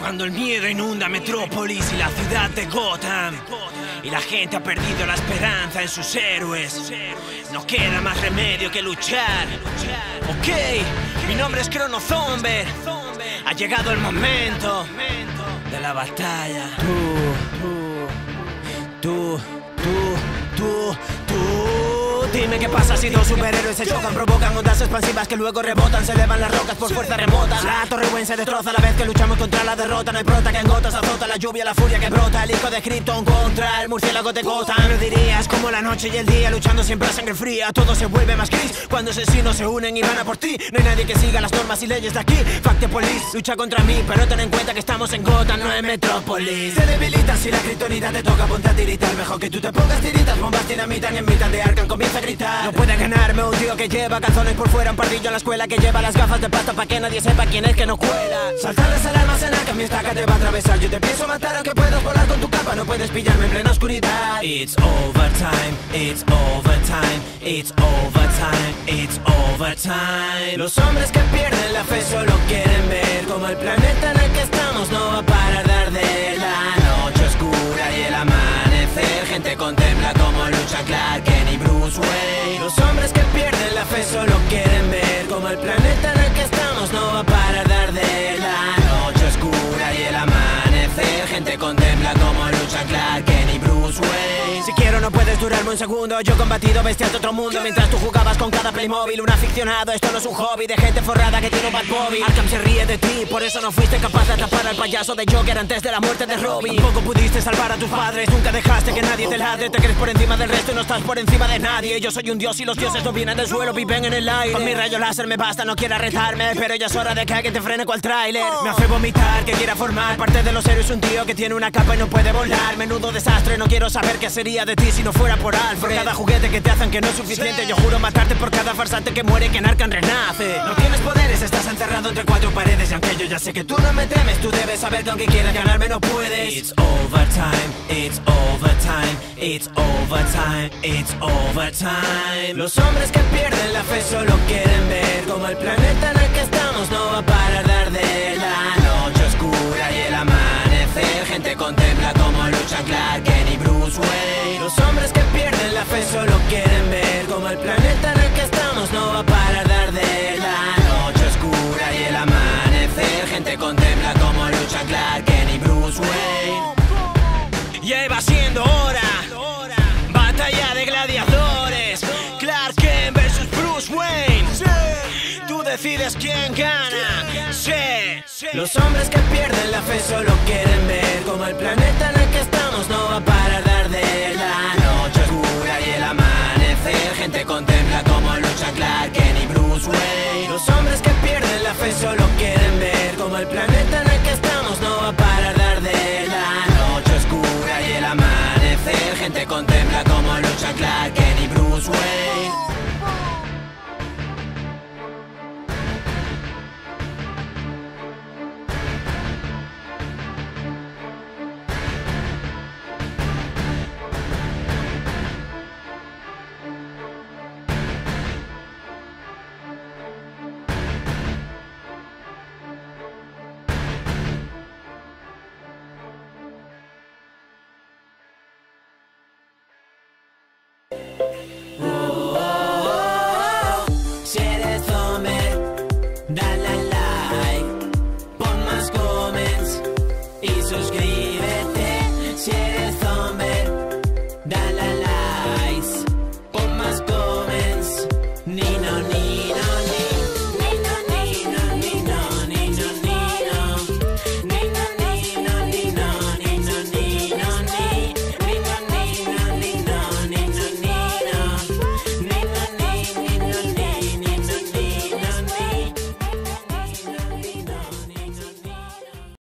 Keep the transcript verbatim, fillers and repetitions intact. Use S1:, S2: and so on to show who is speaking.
S1: Cuando el miedo inunda Metrópolis y la ciudad de Gotham, y la gente ha perdido la esperanza en sus héroes, no queda más remedio que luchar. Ok, mi nombre es Chrono Zomber. Ha llegado el momento de la batalla. Tú, tú, tú, tú, tú. Dime qué pasa si dos superhéroes se chocan, provocan ondas expansivas que luego rebotan, se elevan las rocas por fuerza remota. La Torre Wayne se destroza a la vez que luchamos contra la derrota. No hay prota que en gotas azota la lluvia, la furia que brota. El hijo de Krypton contra el murciélago de Gotham. Lo dirías como la noche y el día, luchando siempre a sangre fría. Todo se vuelve más gris cuando asesinos se unen y van a por ti. No hay nadie que siga las normas y leyes de aquí. Fact the Police lucha contra mí, pero ten en cuenta que estamos en Gotham, no en Metrópolis. Te debilitas si la kriptonita te toca, ponte a tiritar. Mejor que tú te pongas tiritas, bombas dinamitan y en mitad de Arkham comienza a gritar. No puede ganarme un tío que lleva calzones por fuera, un pardillo en la escuela que lleva las gafas de pasta pa' que nadie sepa quién es que no cuela. Saltar las alarmas en Arkham, mi estaca te va a atravesar. Yo te pienso matar aunque puedas volar con tu capa, no puedes pillarme en plena oscuridad. It's overtime, it's overtime, it's overtime, it's overtime. Los hombres que pierden la fe solo quieren ver como el planeta en el que estamos no va a parar de arder. La noche oscura y el amanecer, gente contempla como lucha Clark Kent y Bruce Wayne. Los hombres que pierden la fe solo quieren ver como el planeta en el que estamos no va a parar de arder. La noche oscura y el amanecer, gente contempla como lucha Clark Kent y Bruce Wayne. Si quiero no puedes durarme un segundo, yo he combatido bestias de otro mundo mientras tú jugabas con cada Playmobil. Un aficionado, esto no es un hobby de gente forrada que tiene un bad bobby. Arkham se ríe de ti, por eso no fuiste capaz de atrapar al payaso de Joker antes de la muerte de Robin. Tampoco pudiste salvar a tus padres, nunca dejaste que nadie te ladre. Te crees por encima del resto y no estás por encima de nadie. Yo soy un dios y los dioses no vienen del suelo, viven en el aire. Con mi rayo láser me basta, no quiera retarme, pero ya es hora de que alguien te frene cual tráiler. Me hace vomitar que quiera formar parte de los héroes un tío que tiene una capa y no puede volar. Menudo desastre, no quiero saber qué sería de ti si no fuera por Alfred. Por cada juguete que te hacen que no es suficiente, yo juro matarte por cada farsante que muere, que en Arkham renace. No tienes poderes, estás encerrado entre cuatro paredes, y aunque yo ya sé que tú no me temes, tú debes saber que aunque quieras ganarme no puedes. It's overtime, it's overtime, it's overtime, it's overtime. Los hombres que pierden la fe solo quieren ver como el planeta en el que estamos no va a parar de arder. La noche oscura y el amanecer, gente contempla como luchan Clark Kent y Bruce Wayne. Los hombres que pierden la fe solo quieren ver como el planeta en el que estamos no va a parar de arder. La noche oscura y el amanecer, gente contempla como luchan Clark Kent y Bruce Wayne. Ya iba siendo hora, batalla de gladiadores, Clark Kent versus Bruce Wayne. Tú decides quién gana. Sí. Los hombres que pierden la fe solo quieren ver como el planeta en el que estamos no va a parar de arder. La noche oscura y el amanecer, gente contempla como luchan Clark Kent y Bruce Wayne. Los hombres que pierden la fe solo quieren ver como el planeta en el que estamos no va a parar de arder. La noche oscura y el amanecer, gente contempla